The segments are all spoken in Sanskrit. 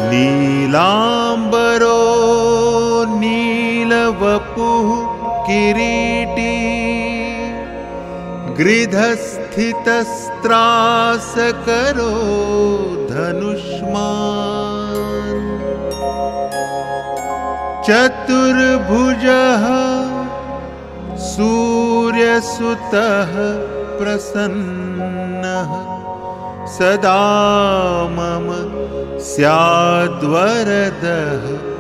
नीलाम्बरो नीलवपुः किरीटी गृधस्थितस्त्रासकरो धनुष्मान् चतुर्भुजः सूर्यसुतः प्रसन्नः सदा मम स्याद्वरदः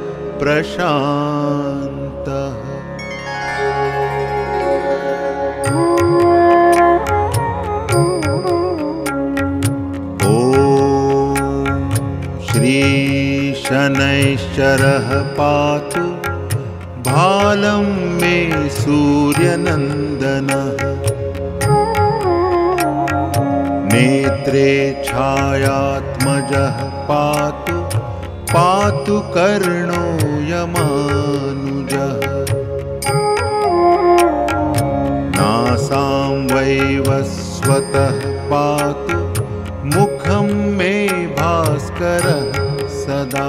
प्रशान्तः। ॐ श्री शनैश्चरः पातु भालं मे सूर्यनन्दनः। नेत्रे छायात्मजः पातु पातु कर्णो यमानुजः। नासां वैवस्वतः पातु मुखं मे भास्करः सदा।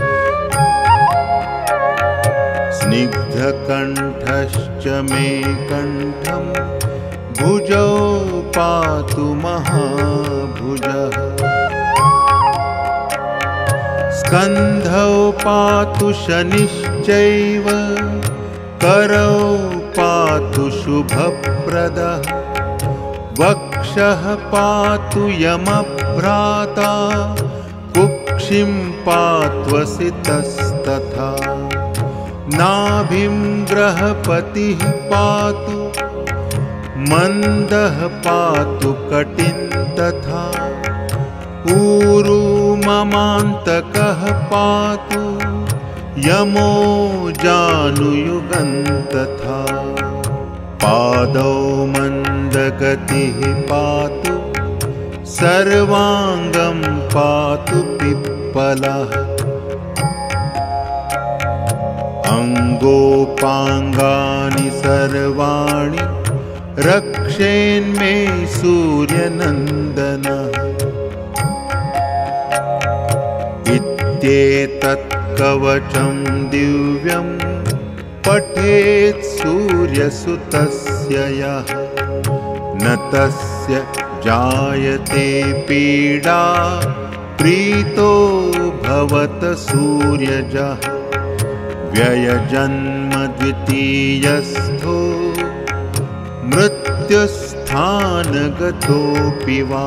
स्निग्धकण्ठश्च मे कण्ठं भुजौ पातु महाभुजः। स्कन्धौ पातु शनिश्चैव करौ पातु शुभप्रदः। वक्षः पातु यमभ्राता कुक्षिं पात्वसितस्तथा। नाभिं ग्रहपतिः पातु मन्दः पातु कटिं तथा। ऊरू ममान्तकः पातु यमो जानुयुगं तथा। पादौ मन्दगतिः पातु सर्वाङ्गं पातु पिप्पलः। अङ्गोपाङ्गानि सर्वाणि रक्षेन्मे सूर्यनन्दनः। इत्येतत् कवचं दिव्यं पठेत् सूर्यसुतस्य यः। न तस्य जायते पीडा प्रीतो भवत सूर्यजः। व्ययजन्म द्वितीयस्थो मृत्युस्थानगतोऽपि वा।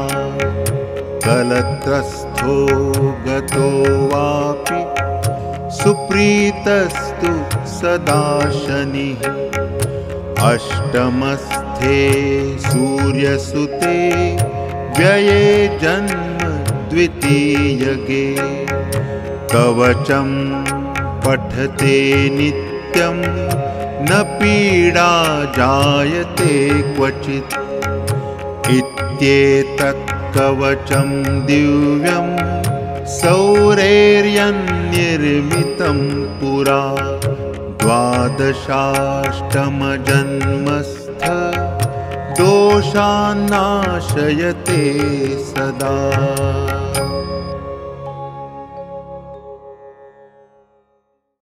कलत्रस्थो गतो वापि सुप्रीतस्तु सदा शनिः। अष्टमस्थे सूर्यसुते व्यये जन्म द्वितीयगे। कवचं पठते नित्यं न पीडा जायते क्वचित्। इत्येतत् कवचं दिव्यं सौरेर्यन्निर्मितं पुरा। द्वादशाष्टमजन्मस्थ दोषान्नाशयते सदा।